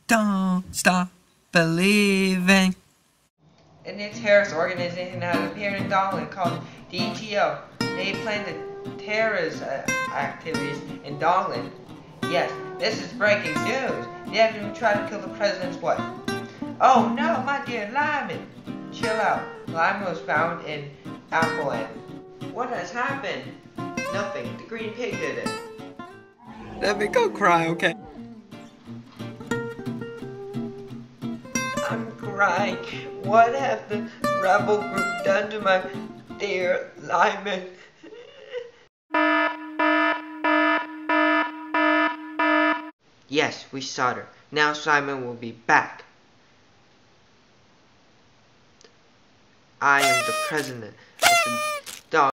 Don't stop believing. And a terrorist organization has appeared in Dublin called DTO. They plan the terrorist activities in Dublin. Yes, this is breaking news. They have even tried to kill the president's wife. Oh no, my dear Limon! Chill out. Limon was found in Appleland. What has happened? Nothing. The green pig did it. Let me go cry, okay? I'm crying. What have the rebel group done to my dear Limon? Yes, we saw her. Now Simon will be back. I am the president of the